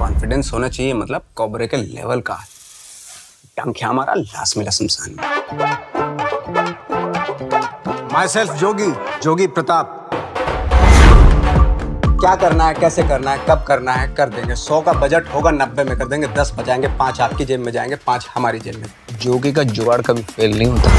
Confidence होना चाहिए, मतलब कोबरे के लेवल का। टंकिया मारा, लाश मिला शमशान में। Myself Jogi, Jogi Pratap. क्या करना है, कैसे करना है, कब करना है, कर देंगे। 100 का बजट होगा, 90 में कर देंगे। 10 बचाएंगे, 5 आपकी जेब में जाएंगे, 5 हमारी जेब में। जोगी का जुगाड़ कभी फेल नहीं होता।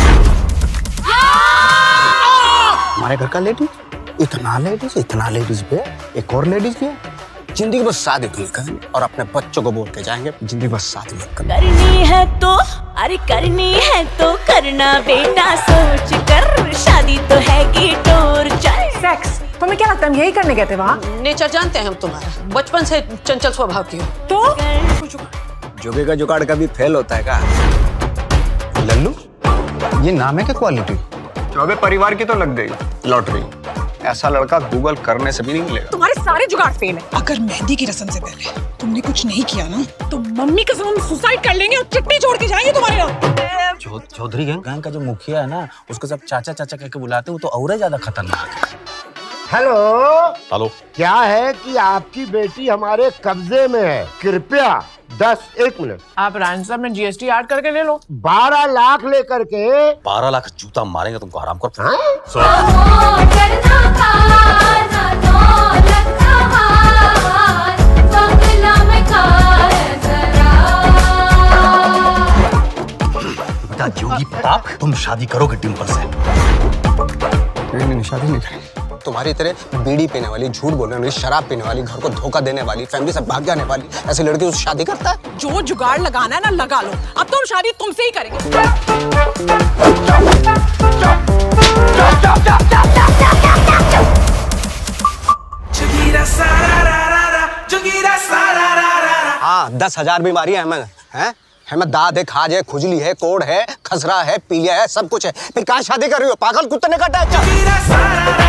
हमारे घर का लेडीज, इतना लेडीज पे एक और लेडीज भी है। जिंदगी बस शादी तो करेंगे और अपने बच्चों को बोल के जाएंगे, जिंदगी बस शादी मत करना। करनी है तो, अरे करनी है तो करना बेटा, सोच कर, शादी तो है कि टोर चल। सेक्स तुम्हें क्या लगता है हम यही करने गए थे वहाँ? नेचर जानते हैं हम तुम्हारा, बचपन से चंचल स्वभाव की हो। तो जोगी का जुगाड़ कभी फेल होता है क्या? लल्लू, ये नाम है क्या क्वालिटी? चौबे परिवार की तो लग गई लॉटरी। ऐसा लड़का गूगल करने से भी नहीं मिलेगा। तुम्हारे सारे जुगाड़ फेल है। अगर मेहंदी की रस्म से पहले तुमने कुछ नहीं किया ना, तो मम्मी कसम हम सुसाइड कर लेंगे और चिट्ठी छोड़ के जाएंगे तुम्हारे यहाँ। चौधरी गैंग का जो मुखिया है ना, उसको सब चाचा चाचा कह के बुलाते, वो तो और ज्यादा खतरनाक है। हेलो, क्या है कि आपकी बेटी हमारे कब्जे में है। कृपया 1 मिनट। आप रैंसम में जीएसटी ऐड करके ले लो। 12 लाख लेकर के। 12 लाख जूता मारेंगे तुमको हराम कर। बेटा जोगी प्रताप, तुम शादी करोगे डिम्पल से? नहीं, शादी नहीं करेंगे। तुम्हारी तरह बीड़ी पीने वाली, झूठ बोलने वाली, शराब पीने वाली, घर को धोखा देने वाली, फैमिली से भाग जाने वाली ऐसी लड़की उससे शादी करता है? जो जुगाड़ लगाना है ना लगा लो। अब तो हम शादी तुमसे ही करेंगे। हाँ, 10,000 बीमारी है हमें दाद है, खाज है, खुजली है, कोढ़ है, खसरा है, पीलिया है, सब कुछ है। फिर कहाँ शादी कर रही हो? पागल कुत्ते ने काटा है क्या?